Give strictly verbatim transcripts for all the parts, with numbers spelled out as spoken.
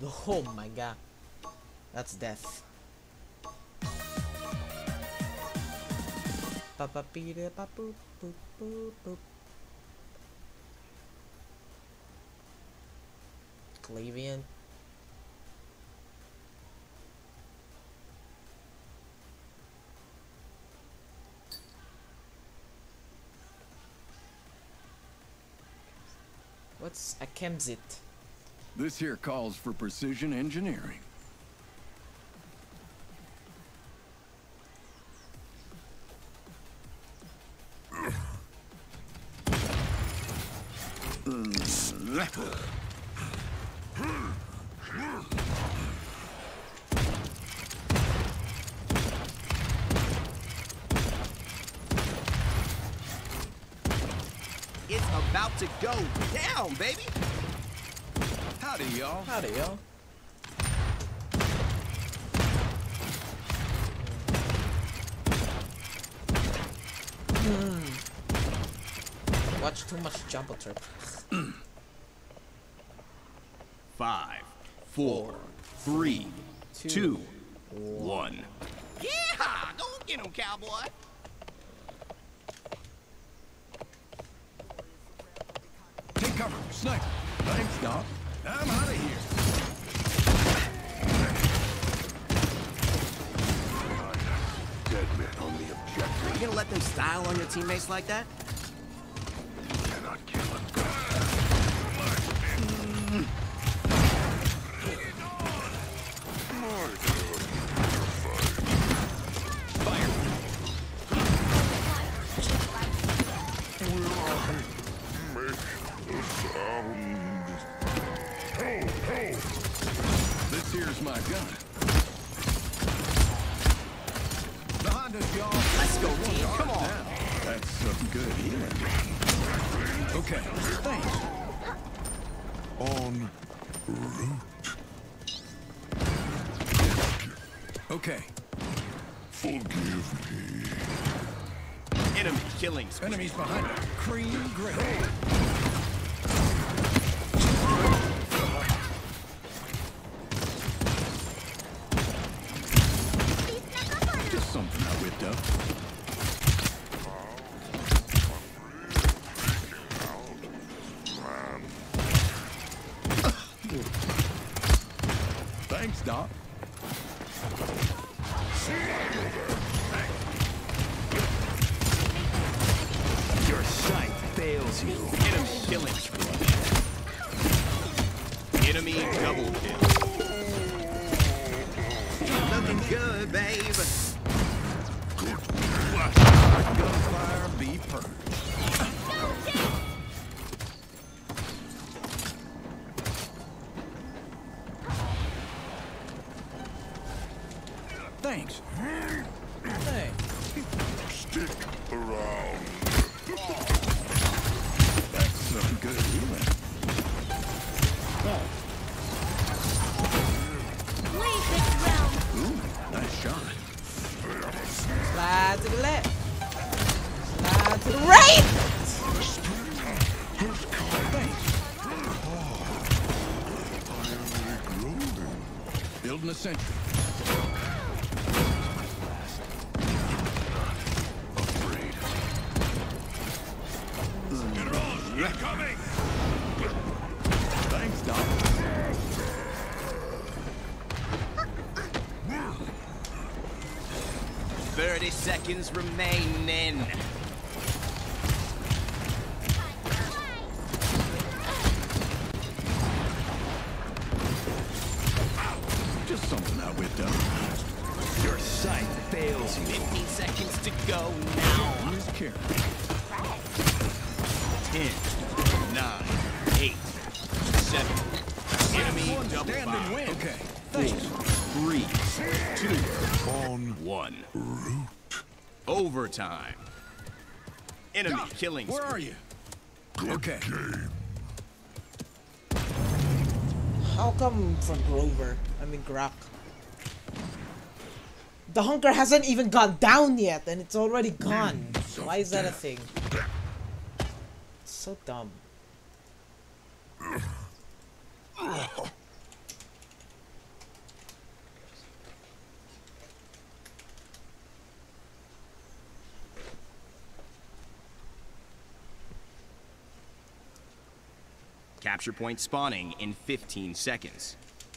Oh my god. That's death. Clavian. What's a Chemzit? This here calls for precision engineering. It's about to go down, baby. Howdy, y'all. Howdy, y'all. Hmm. Watch too much Jumbo Trip. Five, four, three, Two, two, one. Yeah, go get him, cowboy. Take cover, sniper. Thanks, Doc. I'm out of here. Dead men on the objective. You gonna let them style on your teammates like that? Cannot kill a god. Fire. This here's my gun. The Honda's y'all. Let's go, team. Come on. Now, that's some good healing. Okay, thanks. En route. Okay, Forgive me. Enemy killing spree. enemies behind us. Cream gray. Just something I whipped up. Thanks, Doc. Your sight fails you. Enemy killing spree. Enemy double kill. Looking good, babe. Gunfire be purged. Thanks. Hey. Stick around. That's some good healing. Leave this realm. Ooh, nice shot. Slide to the left. Slide to the right. Thanks. Building a sentry. Afraid. Incoming! Thanks, Doc. Thirty seconds remaining. Just something I whipped up. Your sight fails you. Fifteen seconds to go now. Here's Karen. Ten, nine, eight, seven. Enemy double Stand and fire. win. Okay, thanks. Three, two, En one. route. Overtime. Enemy killing Where are spree. you? Okay. Game. How come from Grover? I mean Grok. The hunger hasn't even gone down yet and it's already gone. Why is that a thing? It's so dumb. Capture point spawning in fifteen seconds.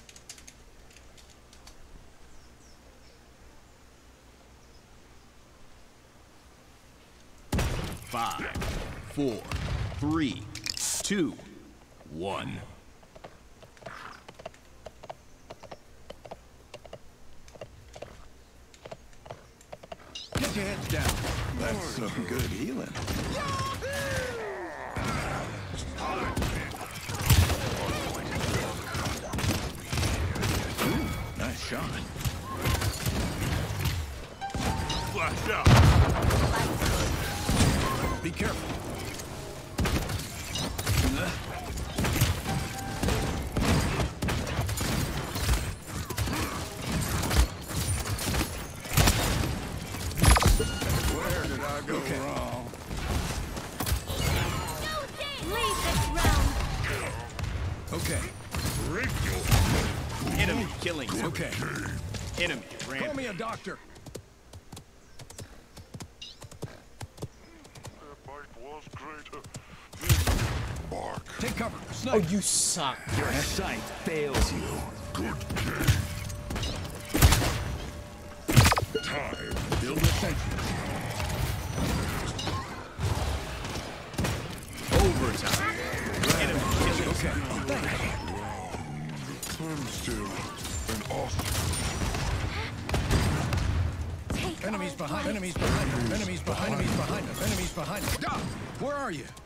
Five, four, three, two, one. Get your heads down. That's some good healing. Ooh, nice shot. Flash out. Be careful. Where did I go Okay. wrong? Leave this round. Okay. Break your Enemy killing. Okay. Enemy Call ran. me a doctor. That bite was greater. Bark. Take cover. Oh, Snipe. you suck. Your sight fails you. Good game. Time. Build a sentry. Overtime. Enemy killing. Okay. Thanks. I'm still an awesome. Take Enemies our behind. life. Enemies behind us. Enemies behind. Enemies behind us. Enemies behind us. Doc, where are you?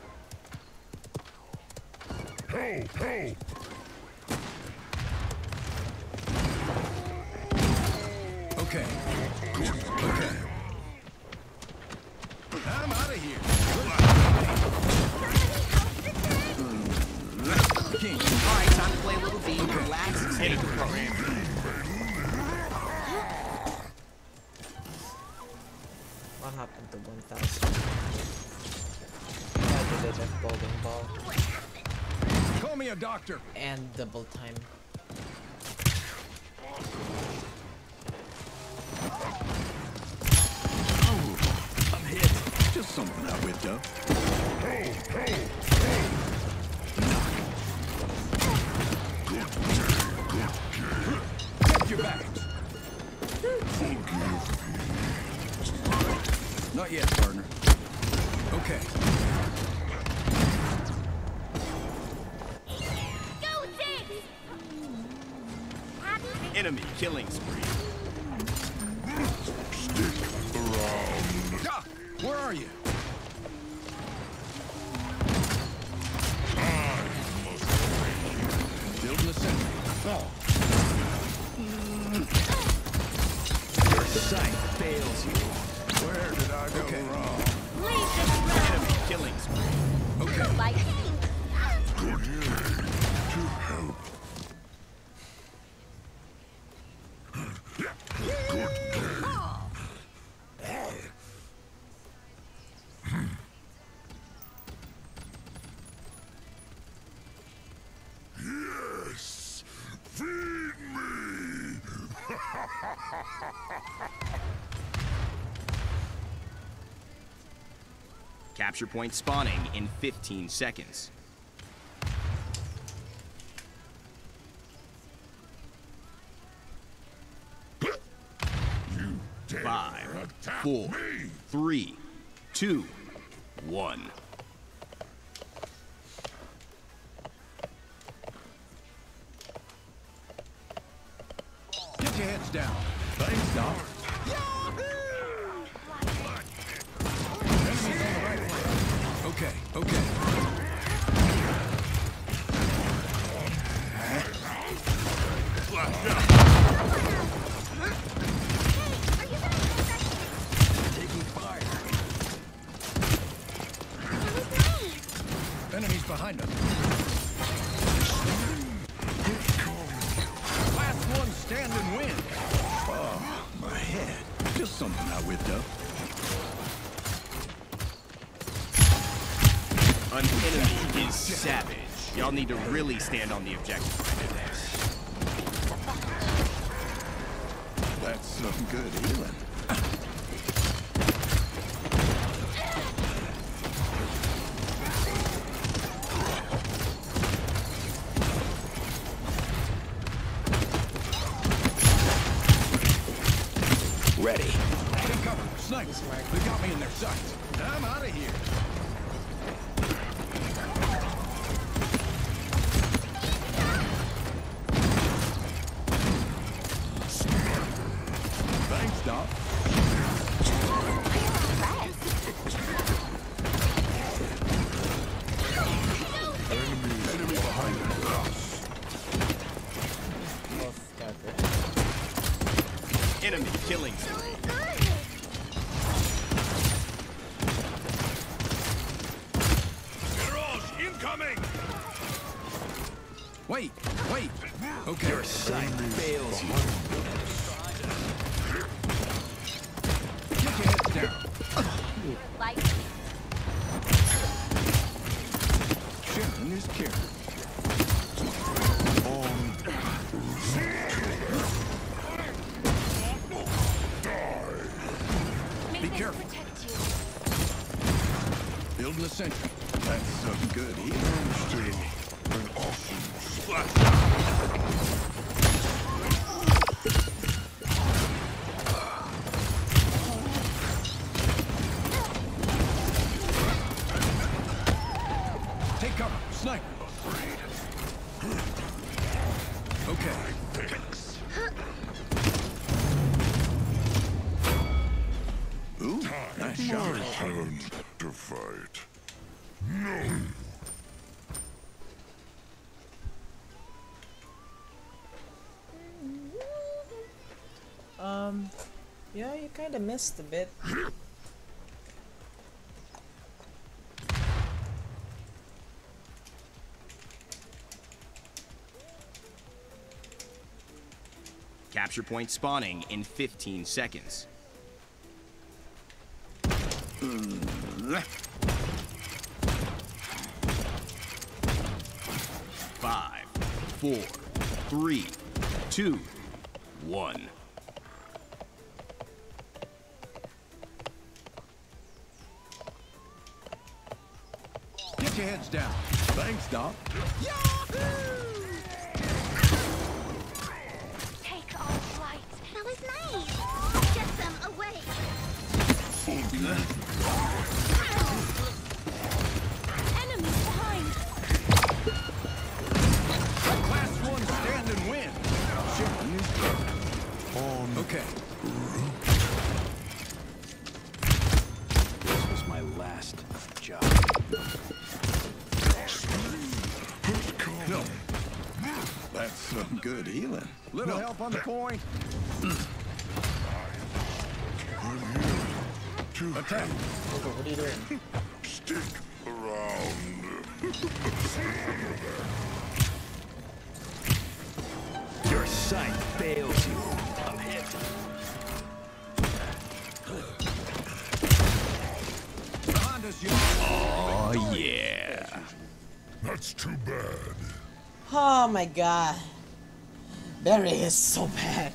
Ho, ho. Okay. Okay. I'm out of here. King. Alright, time to play a little game. Relax and stay programmed. What happened to one thousand? Yeah, they did have golden ball Call me a doctor. and double time. I'm hit. Just something I whipped up. Get your back. Not yet, partner. Okay. Go six. Happy Enemy killing spree. Stick around. Doc, where are you? Building a sentry. Your sight fails you. Where did I go Okay. wrong? leave this round. Enemy killing spree. Okay. Like Good game. To help. Good game. Yes. Feed me. Capture point spawning in fifteen seconds. You dare Five, attack four, me. three, two, one. Get your heads down. Thanks, Doc. Enemies on the right flank. Okay, okay. Flash out. Taking fire. Enemies behind us. Last one standing wins. Oh, my head. Just something I whipped up. An enemy is savage. Y'all need to really stand on the objective right now. That's some good healing. ready. Take cover. Snipes. They got me in their sights. I'm out of here. Thanks, Doc. Enemy behind us. Both characters. Enemy killing spree. Mirage incoming! Wait, wait. Okay. Your sight fails you. Get your heads down. Like, Sharon is caring. may Be they careful. protect you. Building a sentry. That's some good healing. Still an awesome splash. Take cover. Sniper. Okay. Thanks. Ooh, nice shot. My turn to fight. No. Um, yeah, you kind of missed a bit. Capture point spawning in fifteen seconds. Five, four, three, two, one. Get your heads down. Thanks, Doc. Take our flight. That was nice. Get them away. Enemies behind. Last one stand and win. Sharon is caring. Okay. This was my last job. No. That's some good healing. Little help on the point. Attack. Nico, what are you doing? Stick around. Your sight fails you. I'm hit. Behind us, you. Oh yeah. That's too bad. Oh my god. Barry is so bad.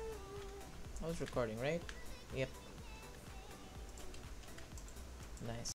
I was recording, right? Yep. Nice.